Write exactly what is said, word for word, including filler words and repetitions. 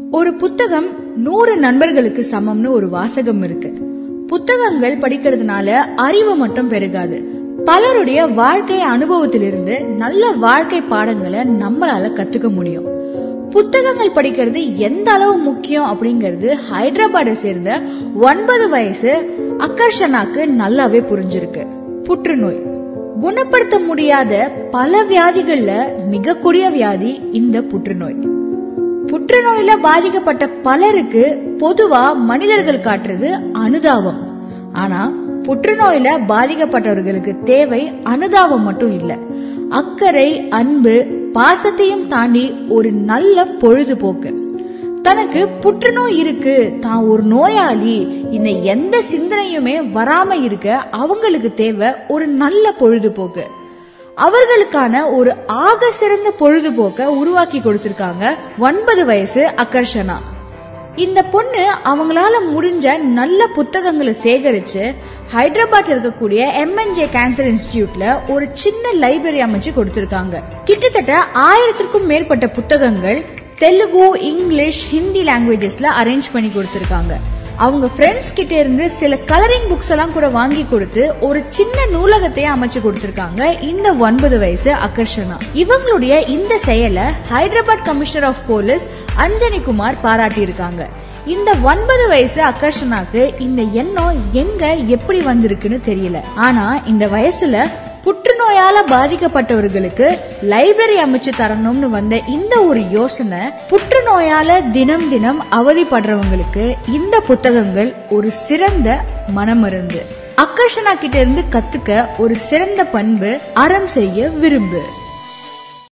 ஒரு புத்தகம் நூறு நண்பர்களுக்கு சமம்னு ஒரு வாசகம் இருக்கு. புத்தகங்கள் படிக்கிறதுனால அறிவு மட்டும் பெருகாது, பலருடைய வாழ்க்கை அனுபவத்திலிருந்து நல்ல வாழ்க்கை பாடங்களை நம்மளால கத்துக்க முடியும். புத்தகங்கள் படிக்கிறது எந்த அளவு முக்கியம் அப்படிங்கறது ஹைதராபாத்தை சேர்ந்த ஒன்பது வயசு அக்கர்ஷனாக்கு நல்லாவே புரிஞ்சிருக்கு. புற்றுநோய் குணப்படுத்த முடியாத பல வியாதிகள்ல மிக கொடிய வியாதி இந்த புற்றுநோய். புற்றுநோயில பாதிக்கப்பட்ட பலருக்கு பொதுவா மனிதர்கள் காட்டுறது அனுதாபம். ஆனா புற்றுநோயில பாதிக்கப்பட்டவர்களுக்கு தேவை அனுதாபம் மட்டும் இல்ல, அக்கறை, அன்பு, பாசத்தையும் தாண்டி ஒரு நல்ல பொழுதுபோக்கு. தனக்கு புற்றுநோய் இருக்கு, தான் ஒரு நோயாளி, இந்த எந்த சிந்தனையுமே வராம இருக்க அவங்களுக்கு தேவை ஒரு நல்ல பொழுதுபோக்கு. அவர்களுக்கான ஒரு ஆக சிறந்த பொழுதுபோக்க உருவாக்கி கொடுத்திருக்காங்க ஒன்பது வயசு அக்கர்ஷனா. இந்த பொண்ணு அவங்களால முடிஞ்ச நல்ல புத்தகங்களை சேகரிச்சு ஹைதராபாத் இருக்கக்கூடிய எம்என்ஜே கேன்சர் இன்ஸ்டிடியூட்ல ஒரு சின்ன லைப்ரரி அமைச்சு கொடுத்திருக்காங்க. கிட்டத்தட்ட ஆயிரத்திற்கும் மேற்பட்ட புத்தகங்கள் தெலுங்கு, இங்கிலீஷ், ஹிந்தி லாங்குவேஜஸ்ல அரேஞ்ச் பண்ணி கொடுத்திருக்காங்க. அவங்க ஃப்ரெண்ட்ஸ் கிட்ட இருந்து சில கலரிங் புக்ஸ் எல்லாம் கூட வாங்கி கொடுத்து ஒரு சின்ன நூலகத்தையே அமைச்சு கொடுத்திருக்காங்க இந்த ஒன்பது வயசு அக்கர்ஷனா. இவங்களுடைய இந்த செயலை Hyderabad commissioner of police Anjani Kumar பாராட்டி இருக்காங்க. இந்த ஒன்பது வயசு அக்கர்ஷனாக்கு இந்த எண்ணம் எங்க எப்படி வந்திருக்குன்னு தெரியல. ஆனா இந்த வயசுல புற்றுநோயால பாதிக்கப்பட்டவர்களுக்கு லைப்ரரி அமைச்சு தரணும்னு வந்த இந்த ஒரு யோசனை, புற்றுநோயால தினம் தினம் அவதிப்படுறவங்களுக்கு இந்த புத்தகங்கள் ஒரு சிறந்த மனமருந்து. அக்கர்ஷனா கிட்ட இருந்து கத்துக்க ஒரு சிறந்த பண்பு, அறம் செய்ய விரும்பு.